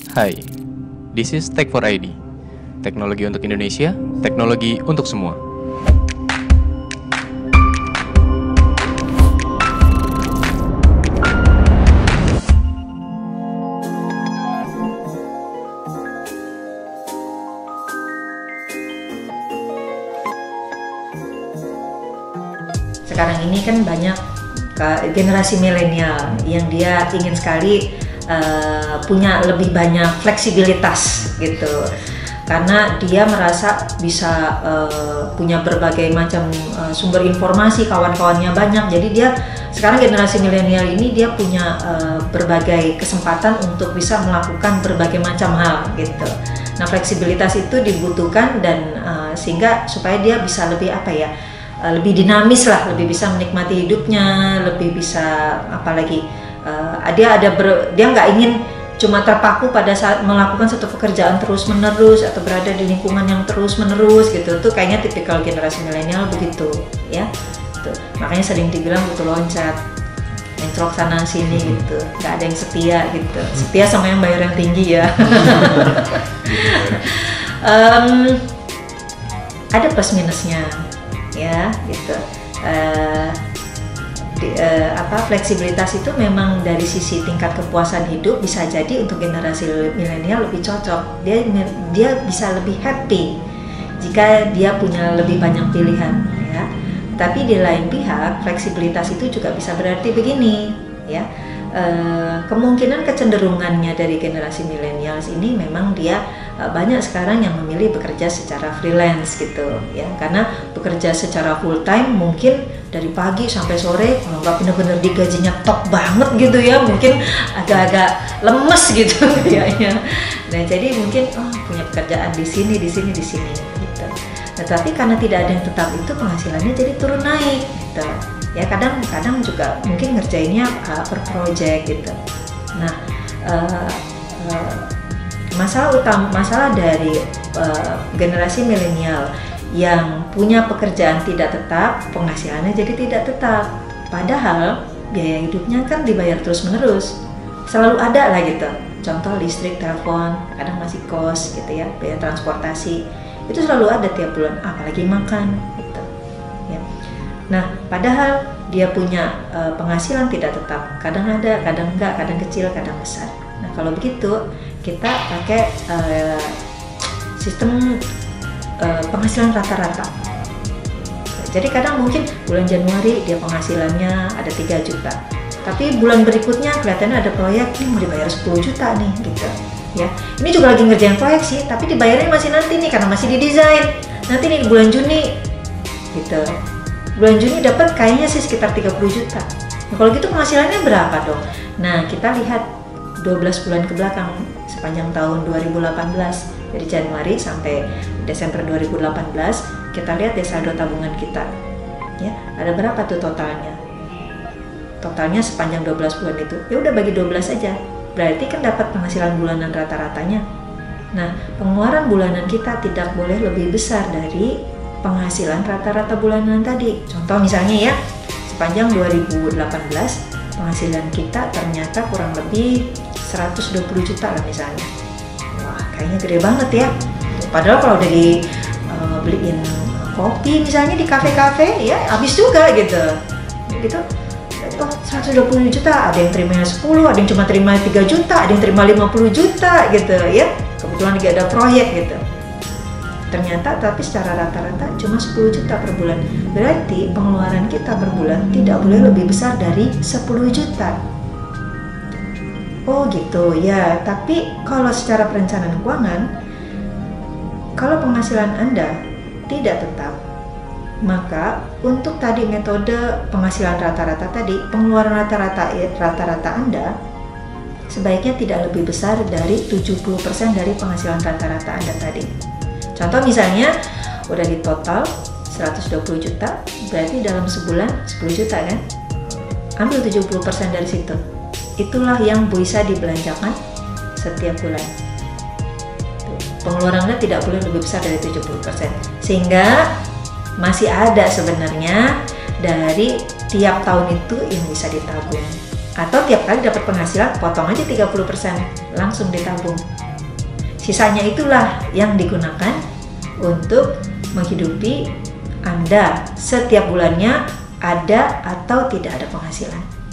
Hai, this is Tech for ID. Teknologi untuk Indonesia, teknologi untuk semua. Sekarang ini kan banyak generasi milenial yang dia ingin sekali punya lebih banyak fleksibilitas gitu, karena dia merasa bisa punya berbagai macam sumber informasi, kawan-kawannya banyak. Jadi dia sekarang generasi milenial ini dia punya berbagai kesempatan untuk bisa melakukan berbagai macam hal gitu. Nah, fleksibilitas itu dibutuhkan dan sehingga supaya dia bisa lebih lebih dinamis lah, lebih bisa menikmati hidupnya, lebih bisa apalagi dia nggak ingin cuma terpaku pada saat melakukan satu pekerjaan terus menerus atau berada di lingkungan yang terus menerus gitu. Tuh kayaknya tipikal generasi milenial begitu ya. Tuh, makanya sering dibilang butuh loncat, mencrok sana sini gitu, nggak ada yang setia gitu. Setia sama yang bayar yang tinggi ya. Ada plus minusnya ya gitu. Fleksibilitas itu memang dari sisi tingkat kepuasan hidup bisa jadi untuk generasi milenial lebih cocok. Dia bisa lebih happy jika dia punya lebih banyak pilihan ya. Tapi di lain pihak fleksibilitas itu juga bisa berarti begini ya. Kemungkinan kecenderungannya dari generasi milenials ini memang dia banyak sekarang yang memilih bekerja secara freelance gitu ya, karena bekerja secara full time mungkin dari pagi sampai sore, kalau nggak benar-benar digajinya top banget gitu ya, mungkin agak-agak lemes gitu kayaknya. Nah jadi mungkin punya pekerjaan di sini gitu. Tetapi karena tidak ada yang tetap itu, penghasilannya jadi turun naik gitu. Ya kadang juga mungkin ngerjainnya per project gitu. Nah masalah dari generasi milenial yang punya pekerjaan tidak tetap, penghasilannya jadi tidak tetap. Padahal biaya hidupnya kan dibayar terus menerus, selalu ada lah gitu. Contoh listrik, telepon, kadang masih kos gitu ya, biaya transportasi itu selalu ada tiap bulan, apalagi makan gitu ya. Nah padahal dia punya penghasilan tidak tetap, kadang ada, kadang enggak, kadang kecil, kadang besar. Nah kalau begitu kita pakai sistem penghasilan rata-rata. Jadi kadang mungkin bulan Januari dia penghasilannya ada 3 juta, tapi bulan berikutnya kelihatannya ada proyek ini mau dibayar 10 juta nih gitu ya. Ini juga lagi ngerjain proyek sih, tapi dibayarnya masih nanti nih karena masih didesain. Nanti nih di bulan Juni gitu. Bulan Juni dapat kayaknya sih sekitar 30 juta. Nah, kalau gitu penghasilannya berapa dong? Nah, kita lihat 12 bulan ke belakang sepanjang tahun 2018, dari Januari sampai Desember 2018, kita lihat ya saldo tabungan kita. Ya, ada berapa tuh totalnya? Totalnya sepanjang 12 bulan itu. Ya udah bagi 12 aja. Berarti kan dapat penghasilan bulanan rata-ratanya. Nah, pengeluaran bulanan kita tidak boleh lebih besar dari penghasilan rata-rata bulanan tadi. Contoh misalnya ya, sepanjang 2018 penghasilan kita ternyata kurang lebih 120 juta lah misalnya. Wah, kayaknya gede banget ya. Padahal kalau udah beliin kopi misalnya di kafe-kafe ya habis juga gitu. Gitu. Oh, 120 juta, ada yang terima 10, ada yang cuma terima 3 juta, ada yang terima 50 juta gitu ya. Kebetulan lagi ada proyek gitu. Ternyata tapi secara rata-rata cuma 10 juta per bulan. Berarti pengeluaran kita per bulan tidak boleh lebih besar dari 10 juta. Oh gitu ya, tapi kalau secara perencanaan keuangan, kalau penghasilan Anda tidak tetap, maka untuk tadi metode penghasilan rata-rata tadi, pengeluaran rata-rata Anda sebaiknya tidak lebih besar dari 70% dari penghasilan rata-rata Anda tadi. Contoh misalnya udah di total 120 juta, berarti dalam sebulan 10 juta kan? Ambil 70% dari situ. Itulah yang bisa dibelanjakan setiap bulan. Pengeluaran Anda tidak boleh lebih besar dari 70%. Sehingga masih ada sebenarnya dari tiap tahun itu yang bisa ditabung. Atau tiap kali dapat penghasilan, potong aja 30%, langsung ditabung. Sisanya itulah yang digunakan untuk menghidupi Anda setiap bulannya, ada atau tidak ada penghasilan.